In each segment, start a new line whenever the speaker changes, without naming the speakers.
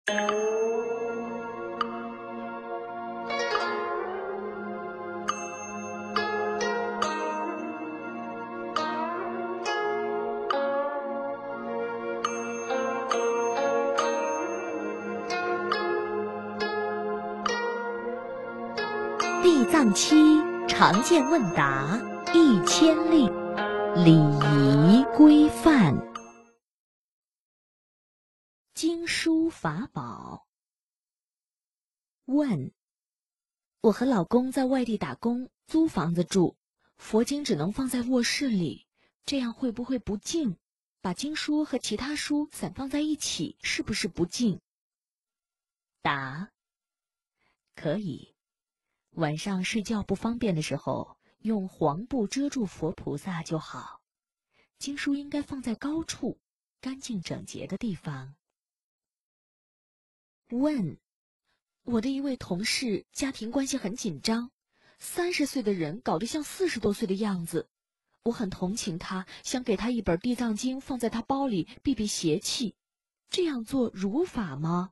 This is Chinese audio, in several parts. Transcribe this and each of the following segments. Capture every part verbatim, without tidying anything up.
地藏七常见问答一千例，礼仪规范。经书法宝。问：我和老公在外地打工，租房子住，佛经只能放在卧室里，这样会不会不敬？把经书和其他书散放在一起，是不是不敬？答：可以。晚上睡觉不方便的时候，用黄布遮住佛菩萨就好。经书应该放在高处，干净整洁的地方。问：我的一位同事家庭关系很紧张，三十岁的人搞得像四十多岁的样子，我很同情他，想给他一本《地藏经》放在他包里避避邪气，这样做如法吗？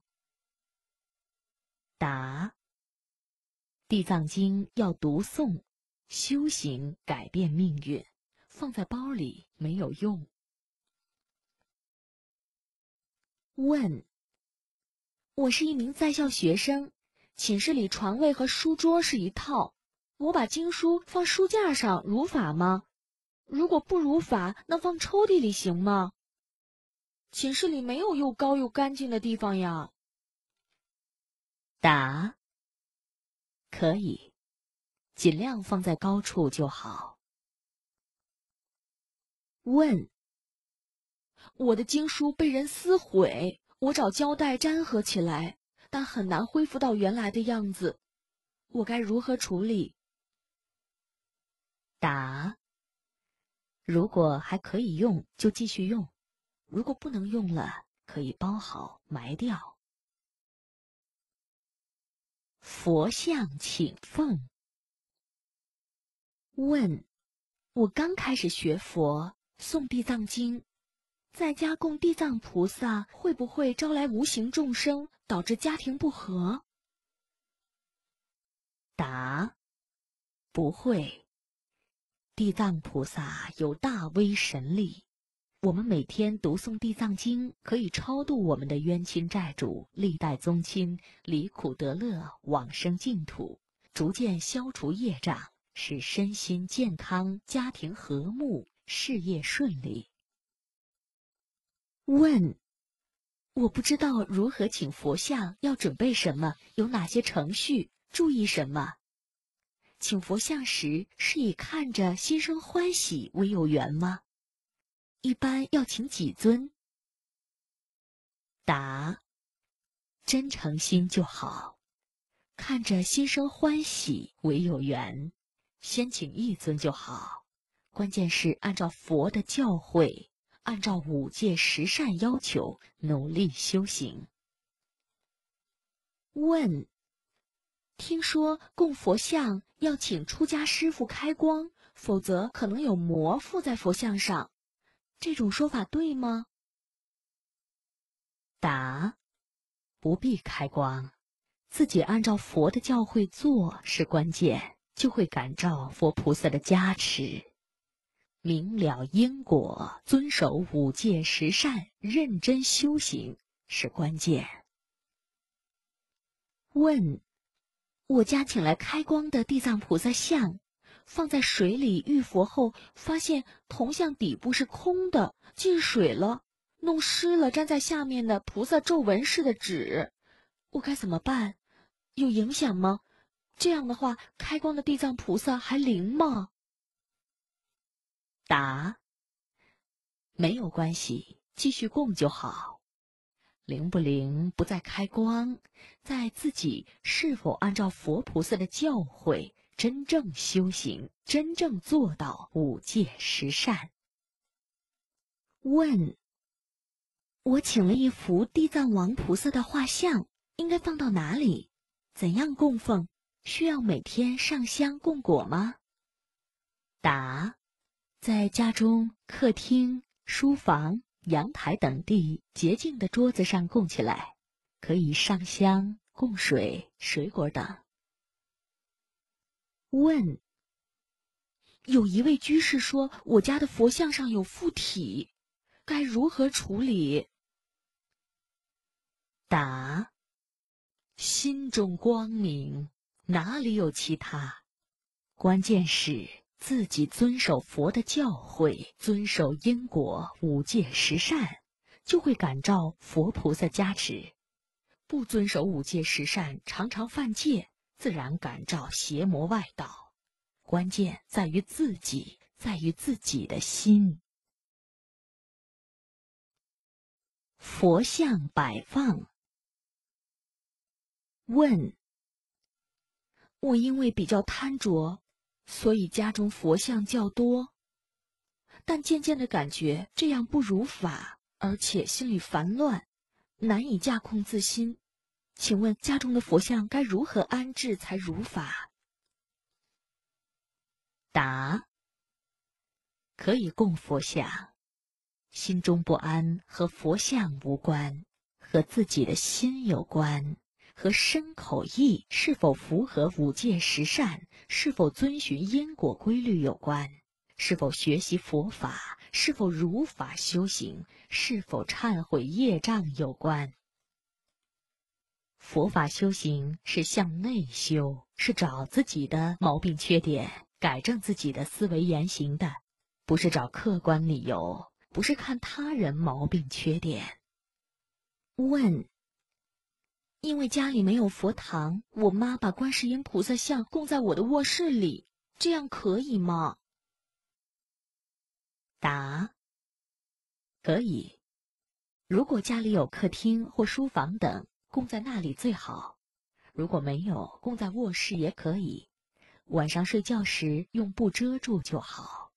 答：地藏经要读诵，修行改变命运，放在包里没有用。问：我是一名在校学生，寝室里床位和书桌是一套，我把经书放书架上如法吗？如果不如法，那放抽屉里行吗？寝室里没有又高又干净的地方呀。答：可以，尽量放在高处就好。问：我的经书被人撕毁，我找胶带粘合起来，但很难恢复到原来的样子，我该如何处理？答：如果还可以用，就继续用；如果不能用了，可以包好埋掉。佛像请奉。问：我刚开始学佛，诵地藏经，在家供地藏菩萨，会不会招来无形众生，导致家庭不和？答：不会。地藏菩萨有大威神力，我们每天读诵地藏经，可以超度我们的冤亲债主、历代宗亲，离苦得乐，往生净土，逐渐消除业障，使身心健康，家庭和睦，事业顺利。问：我不知道如何请佛像，要准备什么，有哪些程序，注意什么？请佛像时是以看着心生欢喜为有缘吗？一般要请几尊？答：真诚心就好，看着心生欢喜为有缘，先请一尊就好。关键是按照佛的教诲，按照五戒十善要求，努力修行。问：听说供佛像要请出家师父开光，否则可能有魔附在佛像上，这种说法对吗？答：不必开光，自己按照佛的教诲做是关键，就会感召佛菩萨的加持。明了因果，遵守五戒十善，认真修行是关键。问：我家请来开光的地藏菩萨像，放在水里浴佛后，发现铜像底部是空的，进水了，弄湿了粘在下面的菩萨皱纹似的纸，我该怎么办？有影响吗？这样的话，开光的地藏菩萨还灵吗？答：没有关系，继续供就好。灵不灵不在开光，在自己是否按照佛菩萨的教诲真正修行，真正做到五戒十善。问：我请了一幅地藏王菩萨的画像，应该放到哪里？怎样供奉？需要每天上香供果吗？答：在家中、客厅、书房、阳台等地洁净的桌子上供起来， 可以上香、供水、水果等。问：有一位居士说我家的佛像上有附体，该如何处理？答：心中光明，哪里有其他？关键是自己遵守佛的教诲，遵守因果五戒十善，就会感召佛菩萨加持。不遵守五戒十善，常常犯戒，自然感召邪魔外道。关键在于自己，在于自己的心。佛像摆放。问：我因为比较贪着，所以家中佛像较多，但渐渐的感觉这样不如法，而且心里烦乱，难以驾控自心。请问家中的佛像该如何安置才如法？答：可以供佛像，心中不安和佛像无关，和自己的心有关，和身口意是否符合五戒十善，是否遵循因果规律有关，是否学习佛法，是否如法修行，是否忏悔业障有关。佛法修行是向内修，是找自己的毛病缺点，改正自己的思维言行的，不是找客观理由，不是看他人毛病缺点。问：因为家里没有佛堂，我妈把观世音菩萨像供在我的卧室里，这样可以吗？答：可以。如果家里有客厅或书房等，供在那里最好。如果没有，供在卧室也可以。晚上睡觉时用布遮住就好。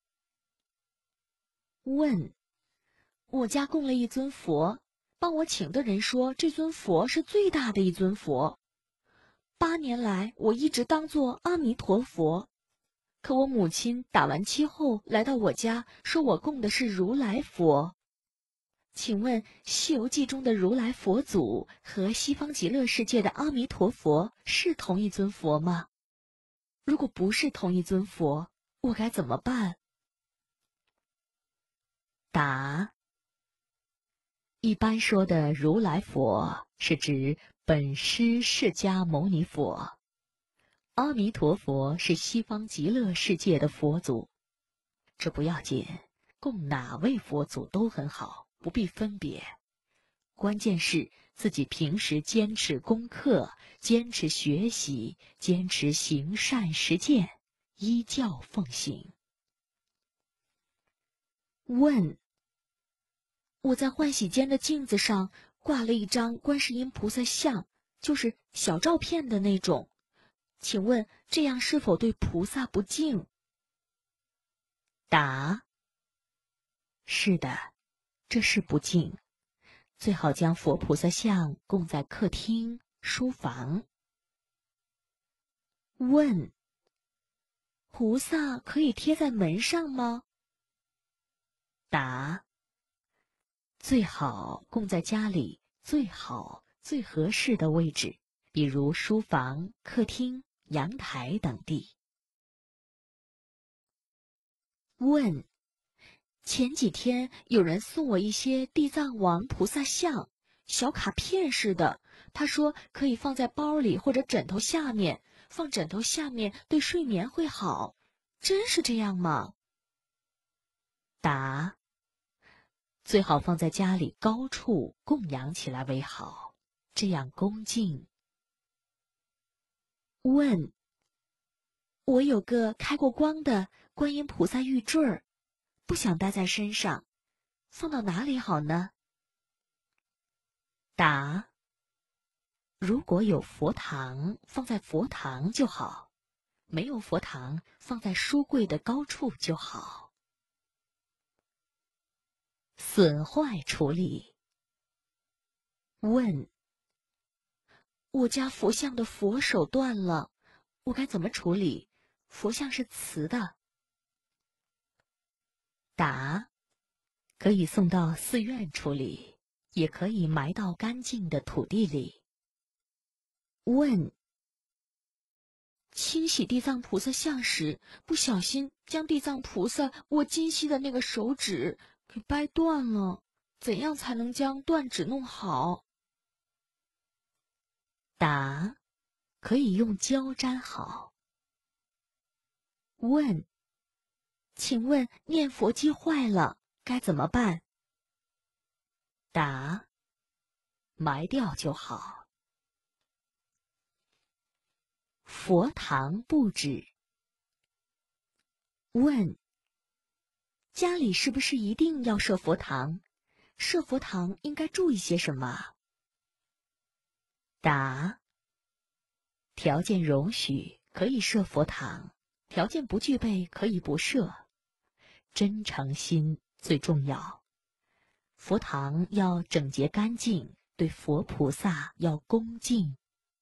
问：我家供了一尊佛，帮我请的人说这尊佛是最大的一尊佛。八年来我一直当作阿弥陀佛，可我母亲打完七后来到我家，说我供的是如来佛。请问《西游记》中的如来佛祖和西方极乐世界的阿弥陀佛是同一尊佛吗？如果不是同一尊佛，我该怎么办？答：一般说的如来佛是指本师释迦牟尼佛，阿弥陀佛是西方极乐世界的佛祖。这不要紧，供哪位佛祖都很好，不必分别。关键是自己平时坚持功课，坚持学习，坚持行善实践，依教奉行。问：我在换洗间的镜子上挂了一张观世音菩萨像，就是小照片的那种，请问这样是否对菩萨不敬？答：是的，这是不敬。最好将佛菩萨像供在客厅、书房。问：菩萨可以贴在门上吗？答：最好供在家里最好、最合适的位置，比如书房、客厅、阳台等地。问：前几天有人送我一些地藏王菩萨像，小卡片似的，他说可以放在包里或者枕头下面，放枕头下面对睡眠会好，真是这样吗？答：最好放在家里高处供养起来为好，这样恭敬。问：我有个开过光的观音菩萨玉坠儿，不想戴在身上，放到哪里好呢？答：如果有佛堂，放在佛堂就好；没有佛堂，放在书柜的高处就好。损坏处理。问：我家佛像的佛手断了，我该怎么处理？佛像是瓷的。答：可以送到寺院处理， 也可以埋到干净的土地里。问：清洗地藏菩萨像时，不小心将地藏菩萨握金锡的那个手指给掰断了，怎样才能将断指弄好？答：可以用胶粘好。问：请问念佛机坏了该怎么办？答：埋掉就好。佛堂布置。问：家里是不是一定要设佛堂？设佛堂应该注意些什么？答：条件容许可以设佛堂，条件不具备可以不设。真诚心最重要。佛堂要整洁干净，对佛菩萨要恭敬。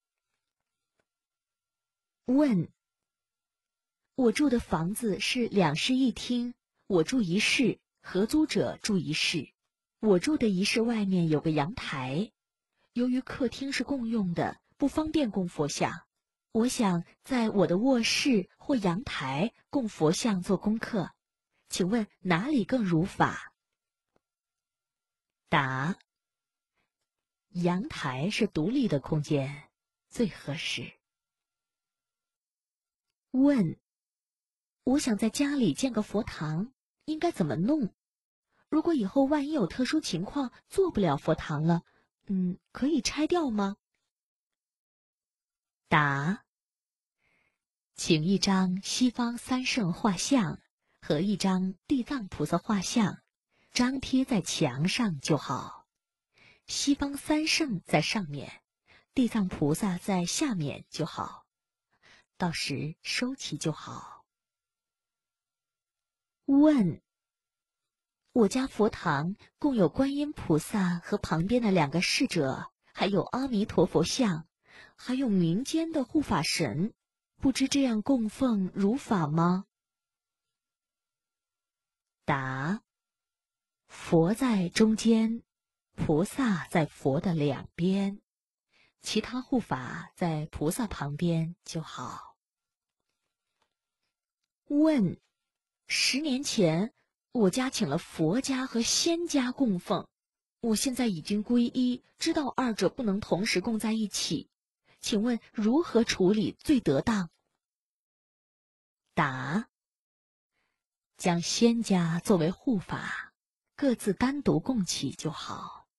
问：我住的房子是两室一厅，我住一室，合租者住一室。我住的一室外面有个阳台，由于客厅是共用的，不方便供佛像。我想在我的卧室或阳台供佛像做功课，请问哪里更如法？答：阳台是独立的空间，最合适。问：我想在家里建个佛堂，应该怎么弄？如果以后万一有特殊情况做不了佛堂了，嗯，可以拆掉吗？答：请一张西方三圣画像和一张地藏菩萨画像，张贴在墙上就好。西方三圣在上面，地藏菩萨在下面就好，到时收起就好。问：我家佛堂共有观音菩萨和旁边的两个侍者，还有阿弥陀佛像，还有民间的护法神，不知这样供奉如法吗？答：佛在中间，菩萨在佛的两边，其他护法在菩萨旁边就好。问：十年前我家请了佛家和仙家供奉，我现在已经皈依，知道二者不能同时供在一起，请问如何处理最得当？答：将仙家作为护法，各自单独供起就好。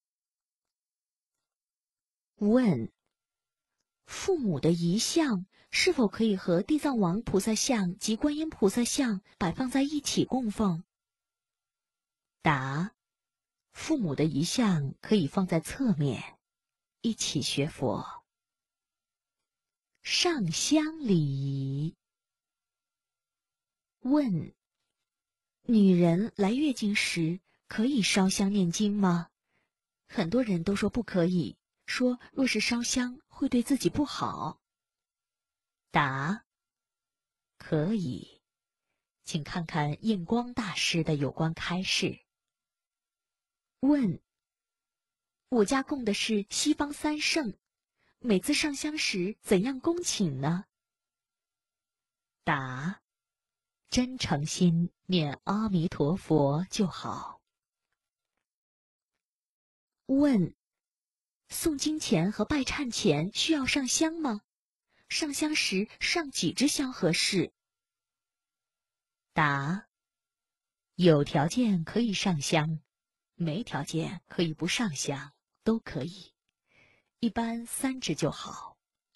问：父母的遗像是否可以和地藏王菩萨像及观音菩萨像摆放在一起供奉？答：父母的遗像可以放在侧面，一起学佛。上香礼仪。问：女人来月经时可以烧香念经吗？很多人都说不可以，说若是烧香会对自己不好。答：可以，请看看印光大师的有关开示。问：我家供的是西方三圣，每次上香时怎样恭请呢？答：真诚心念阿弥陀佛就好。问：诵经前和拜忏前需要上香吗？上香时上几支香合适？答：有条件可以上香，没条件可以不上香，都可以，一般三支就好。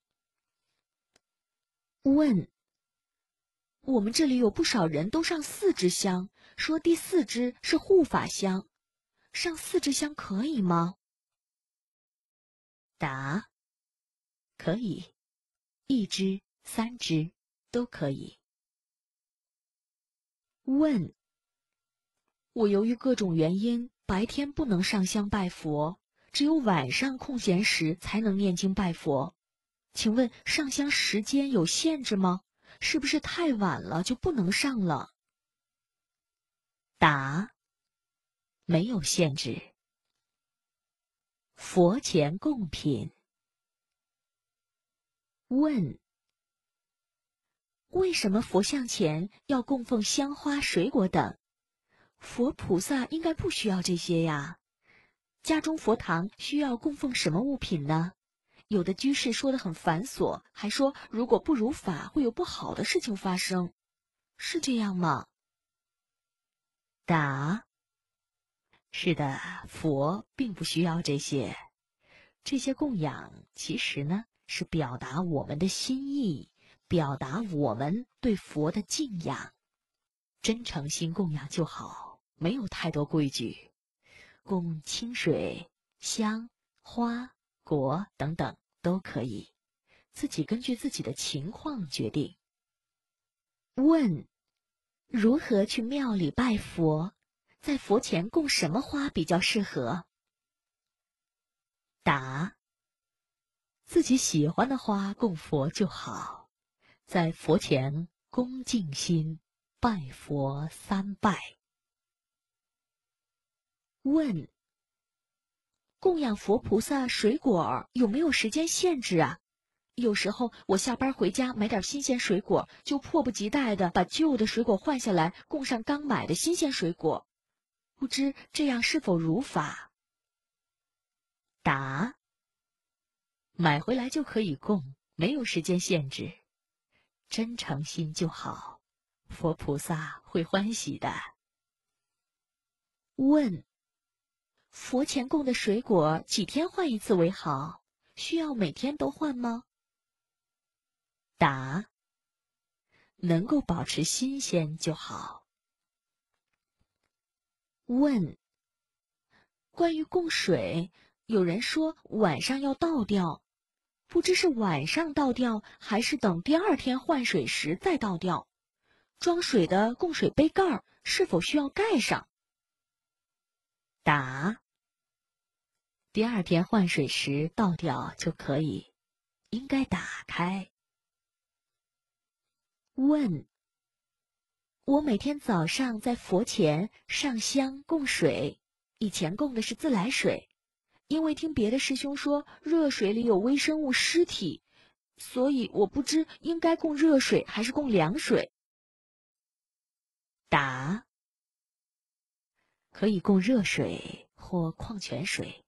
问：我们这里有不少人都上四支香，说第四支是护法香，上四支香可以吗？答：可以，一支、三支都可以。问：我由于各种原因，白天不能上香拜佛，只有晚上空闲时才能念经拜佛，请问上香时间有限制吗？是不是太晚了就不能上了？答：没有限制。 佛前供品。问：为什么佛像前要供奉香花、水果等？佛菩萨应该不需要这些呀。家中佛堂需要供奉什么物品呢？有的居士说得很繁琐，还说如果不如法，会有不好的事情发生。是这样吗？答：是的，佛并不需要这些。这些供养其实呢，是表达我们的心意，表达我们对佛的敬仰。真诚心供养就好，没有太多规矩。供清水、香、花、果等等都可以，自己根据自己的情况决定。问：如何去庙里拜佛？在佛前供什么花比较适合？答：自己喜欢的花供佛就好，在佛前恭敬心，拜佛三拜。问：供养佛菩萨水果有没有时间限制啊？有时候我下班回家买点新鲜水果，就迫不及待地把旧的水果换下来，供上刚买的新鲜水果。不知这样是否如法？答：买回来就可以供，没有时间限制，真诚心就好，佛菩萨会欢喜的。问：佛前供的水果几天换一次为好？需要每天都换吗？答：能够保持新鲜就好。问：关于供水，有人说晚上要倒掉，不知是晚上倒掉，还是等第二天换水时再倒掉？装水的供水杯盖是否需要盖上？答：第二天换水时倒掉就可以，应该打开。问：我每天早上在佛前上香供水，以前供的是自来水，因为听别的师兄说热水里有微生物尸体，所以我不知应该供热水还是供凉水。答：可以供热水或矿泉水。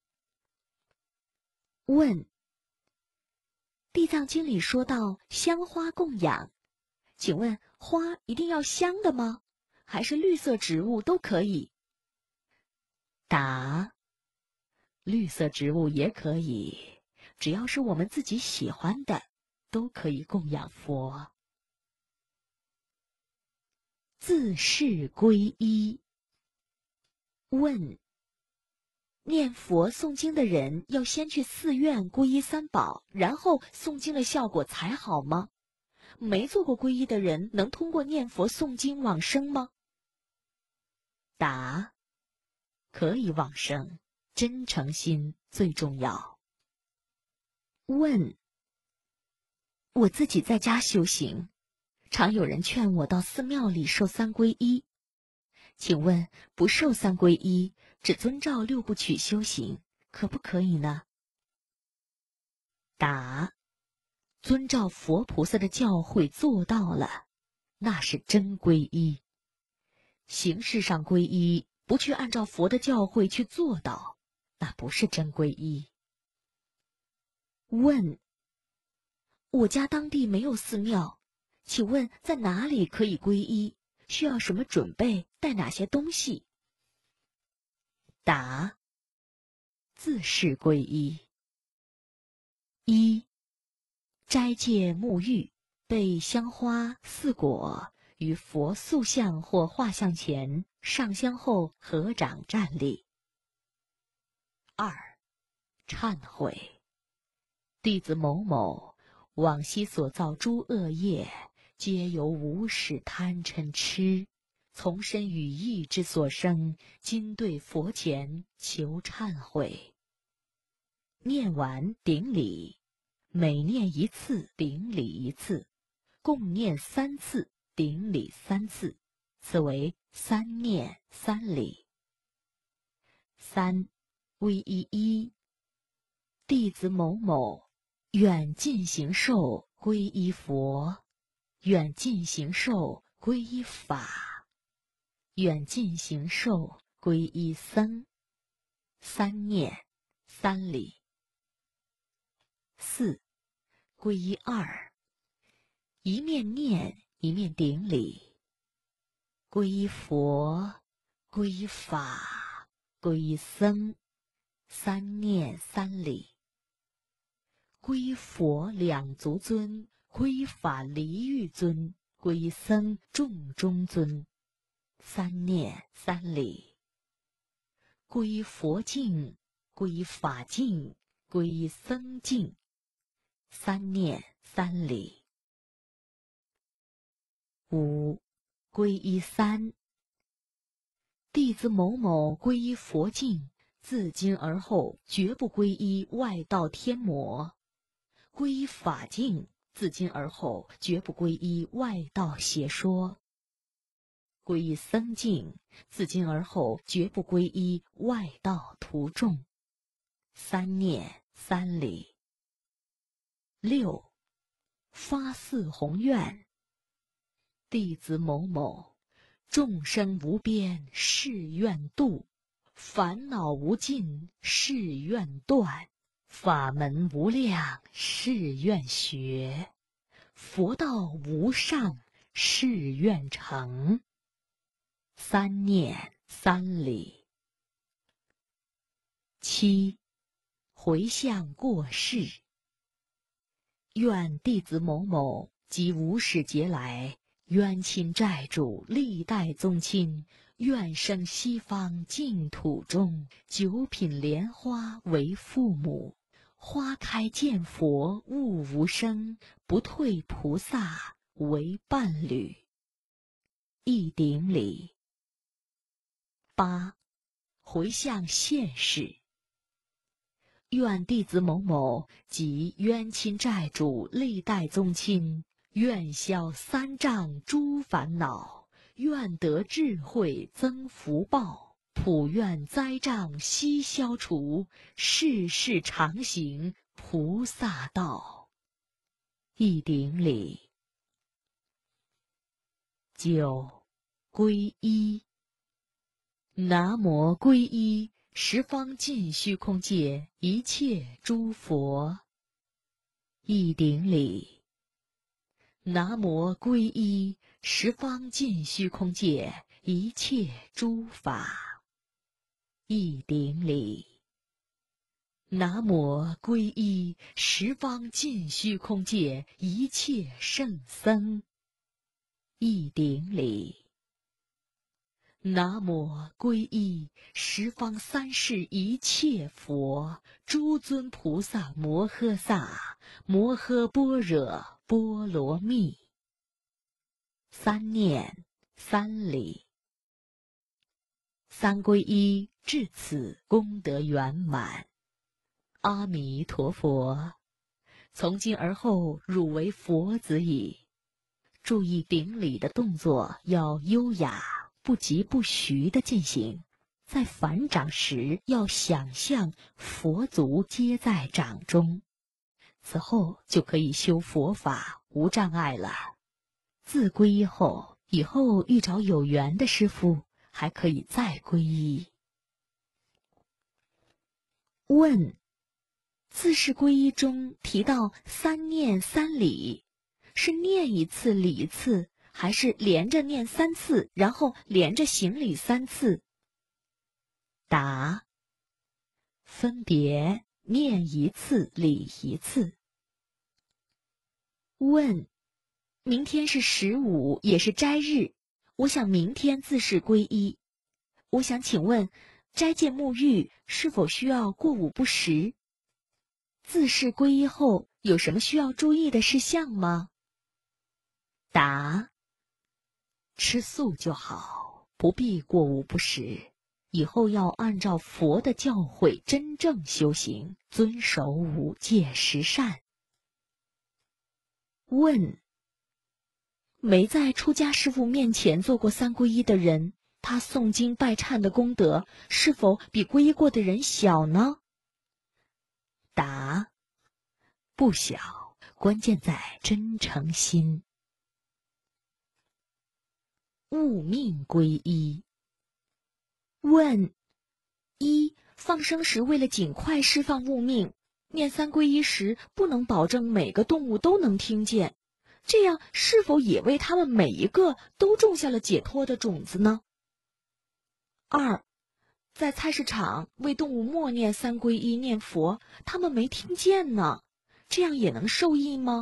问：地藏经里说到香花供养，请问花一定要香的吗？还是绿色植物都可以？答：绿色植物也可以，只要是我们自己喜欢的，都可以供养佛。自是皈依。问：念佛诵经的人要先去寺院皈依三宝，然后诵经的效果才好吗？没做过皈依的人能通过念佛诵经往生吗？答：可以往生，真诚心最重要。问：我自己在家修行，常有人劝我到寺庙里受三皈依，请问不受三皈依，只遵照六部曲修行，可不可以呢？答：遵照佛菩萨的教诲做到了，那是真皈依。形式上皈依，不去按照佛的教诲去做到，那不是真皈依。问：我家当地没有寺庙，请问在哪里可以皈依？需要什么准备？带哪些东西？答：自是皈依。一、斋戒沐浴，备香花、四果，于佛塑像或画像前上香后合掌站立。二、忏悔，弟子某某往昔所造诸恶业，皆由无始贪嗔痴，从身语意之所生，今对佛前求忏悔。念完顶礼，每念一次顶礼一次，共念三次顶礼三次，此为三念三礼。三、皈依一弟子某某，愿尽行受皈依佛，愿尽行受皈依法，愿尽行受皈依僧。三念三礼。四、皈依二，一面念一面顶礼。皈依佛，皈依法，皈依僧，三念三礼。皈依佛两足尊，皈依法离欲尊，皈依僧众中尊，三念三礼。皈依佛境，皈依法境，皈依僧境，三念三礼。五、皈依三，弟子某某皈依佛境，自今而后绝不皈依外道天魔；皈依法境，自今而后绝不皈依外道邪说；皈依僧境，自今而后绝不皈依外道徒众。三念三礼。六、发四宏愿，弟子某某，众生无边誓愿度，烦恼无尽誓愿断，法门无量誓愿学，佛道无上誓愿成。三念三礼。七、回向过世，愿弟子某某及无始劫来冤亲债主历代宗亲，愿生西方净土中，九品莲花为父母，花开见佛悟无生，不退菩萨为伴侣。一顶礼。八、回向现世，愿弟子某某及冤亲债主历代宗亲，愿消三障诸烦恼，愿得智慧增福报，普愿灾障悉消除，世世常行菩萨道。一顶礼。九、皈依。南无皈依十方尽虚空界一切诸佛。一顶礼。南无皈依十方尽虚空界一切诸法。一顶礼。南无皈依十方尽虚空界一切圣僧。一顶礼。南无皈依十方三世一切佛，诸尊菩萨摩诃萨摩诃般若波罗蜜。三念三礼。三皈依至此功德圆满。阿弥陀佛，从今而后汝为佛子矣。注意顶礼的动作要优雅，不疾不徐地进行，在反掌时要想象佛足皆在掌中，此后就可以修佛法无障碍了。自皈依后，以后遇着有缘的师父，还可以再皈依。问：自是皈依中提到三念三礼，是念一次礼一次，还是连着念三次，然后连着行礼三次？答：分别念一次，礼一次。问：明天是十五，也是斋日，我想明天自是皈依。我想请问，斋戒沐浴是否需要过午不食？自是皈依后有什么需要注意的事项吗？答：吃素就好，不必过午不食。以后要按照佛的教诲真正修行，遵守五戒十善。问：没在出家师父面前做过三皈依的人，他诵经拜忏的功德是否比皈依过的人小呢？答： 不小，关键在真诚心。悟命归一。问：一、放生时为了尽快释放悟命，念三皈依时不能保证每个动物都能听见，这样是否也为他们每一个都种下了解脱的种子呢？二、在菜市场为动物默念三皈依念佛，他们没听见呢，这样也能受益吗？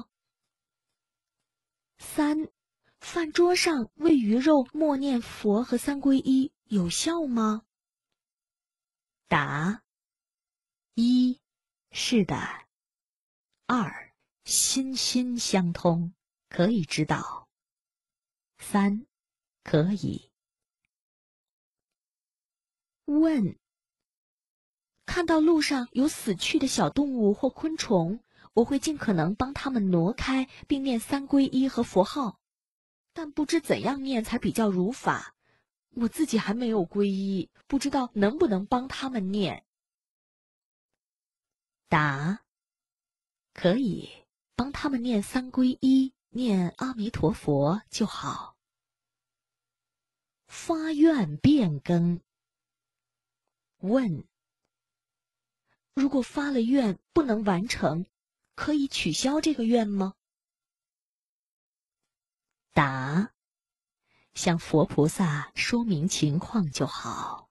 三、饭桌上为鱼肉默念佛和三皈依有效吗？答：一、是的；二、心心相通，可以指导；三、可以。问：看到路上有死去的小动物或昆虫，我会尽可能帮它们挪开，并念三皈依和佛号，但不知怎样念才比较如法。我自己还没有皈依，不知道能不能帮他们念。答：可以，帮他们念三皈依，念阿弥陀佛就好。发愿变更。问：如果发了愿不能完成，可以取消这个愿吗？答：向佛菩萨说明情况就好。